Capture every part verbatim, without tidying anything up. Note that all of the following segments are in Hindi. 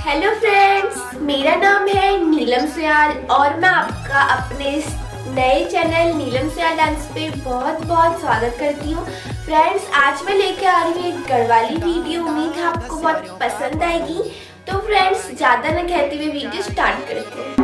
हेलो फ्रेंड्स, मेरा नाम है नीलम सयाल और मैं आपका अपने नए चैनल नीलम सयाल डांस पे बहुत बहुत स्वागत करती हूँ। फ्रेंड्स, आज मैं लेके आ रही हूँ एक गढ़वाली वीडियो। उम्मीद है आपको बहुत पसंद आएगी। तो फ्रेंड्स, ज्यादा न कहते हुए वीडियो स्टार्ट करते हैं।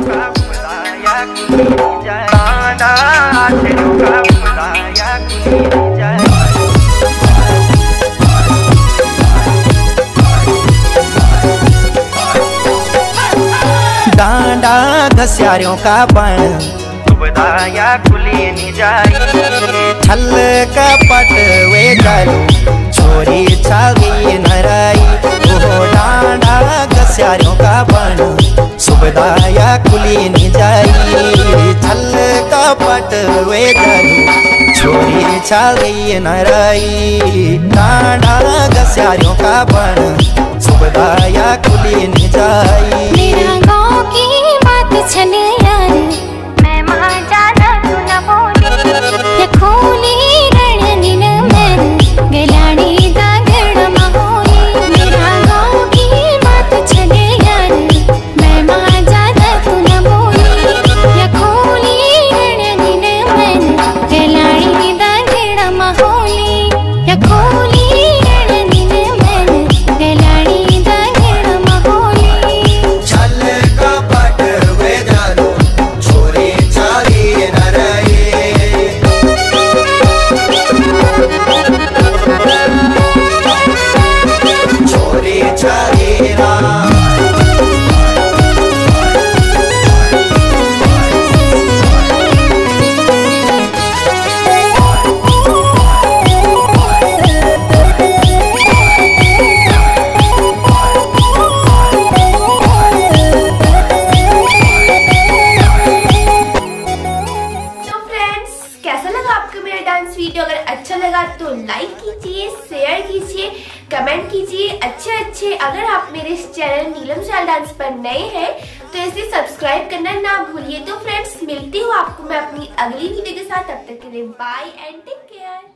डांडा घस्यारियों का बन सुबदाया खुली नी जाई छल का पट वे जालो छोरी छागी नराई। ओ डांडा घस्यारियों का बन सुबदाया खुली नी जाई छल का पट वे जालो छोरी छागी नराई। डांडा घस्यारियों का बन सुबदाया खुली नी जाई। मेरा गाँव की बात छने यार, मैं माँ ज्यादा तू न बोली ये खोली रणनीन मैन गलाड़ी दागड़ महोली। मेरा गाँव की बात छने यार, मैं माँ ज्यादा तू न बोली ये खोली रणनीन मैन गलाड़ी दागड़ महोली। ये खोली रणनीन मैन गलाड़ी दागड़ महोली। डांस वीडियो अगर अच्छा लगा तो लाइक कीजिए, शेयर कीजिए, कमेंट कीजिए अच्छे अच्छे। अगर आप मेरे इस चैनल नीलम सयाल डांस पर नए हैं तो इसे सब्सक्राइब करना ना भूलिए। तो फ्रेंड्स, मिलती हूँ आपको मैं अपनी अगली वीडियो के साथ। तब तक के लिए बाय एंड टेक केयर।